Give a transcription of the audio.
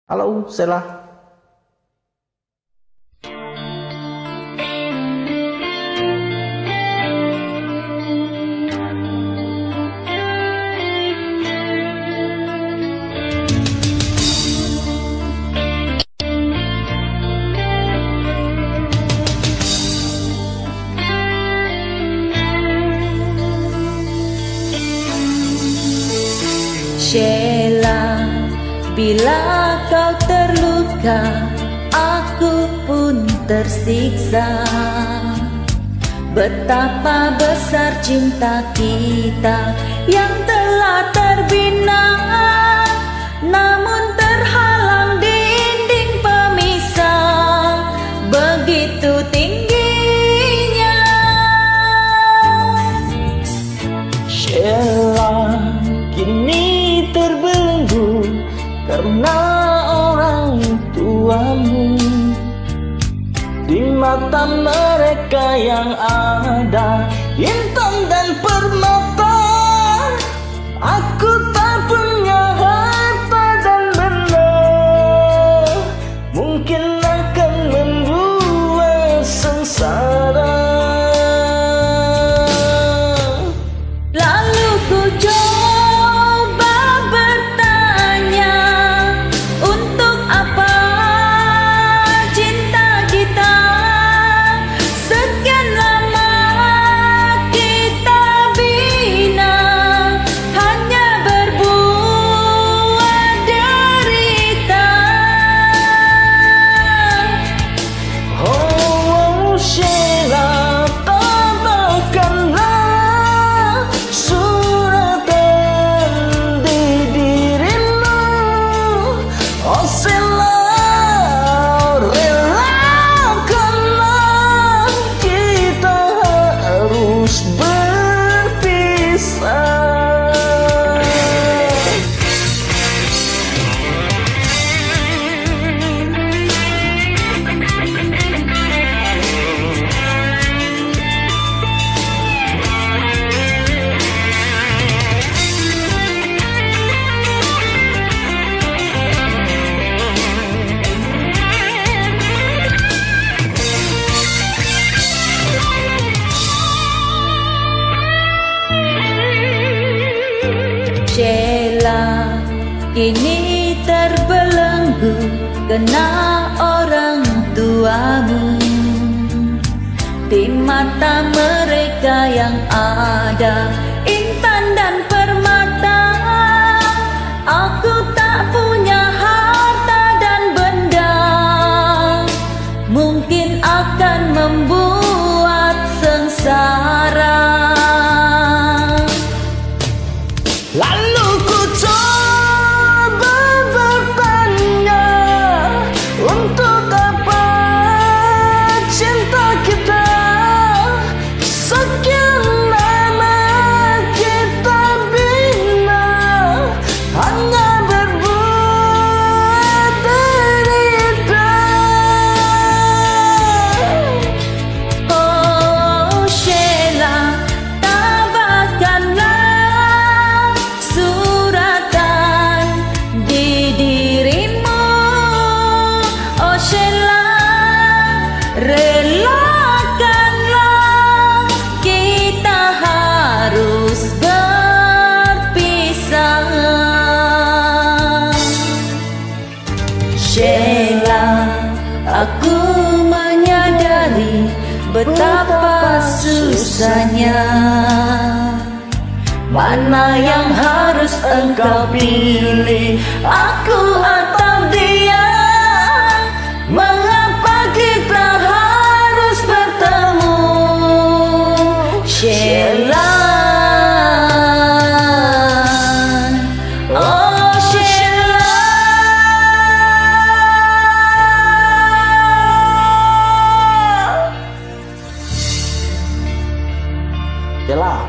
Halo, Sheila. Sheila, bila kau terluka, aku pun tersiksa. Betapa besar cinta kita yang telah terbina, namun terhalang dinding pemisah begitu tingginya. Sheila, kini terbelenggu karena orang tuamu. Di mata mereka yang ada intan dan permata, aku tak punya harta dan benda, mungkin akan membuat sengsara. Lalu ku coba bertanya, untuk apa cinta kita? Sekian lama kita bina, hanya berbuat derita. Oh, Sheila, tambahkanlah suratan di dirimu. Oh, Sheila, relakanlah kita harus berpisah. Sheila, kini terbelenggu kena orang tuamu. Di mata mereka yang ada intan dan permata, aku tak punya harta dan benda, mungkin akan membuat sengsara. Lalu ku coba bertanya, untuk apa cinta kita? Sekian lama kita bina, hanya berbuat derita. Oh, Sheila, tambahkanlah suratan di dirimu. Oh, Sheila, relakanlah kita harus berpisah. Sheila, aku menyadari betapa susahnya. Mana yang harus engkau pilih, aku atau dia? Mengapa kita harus bertemu, Sheila? Oh, Sheila. Sheila,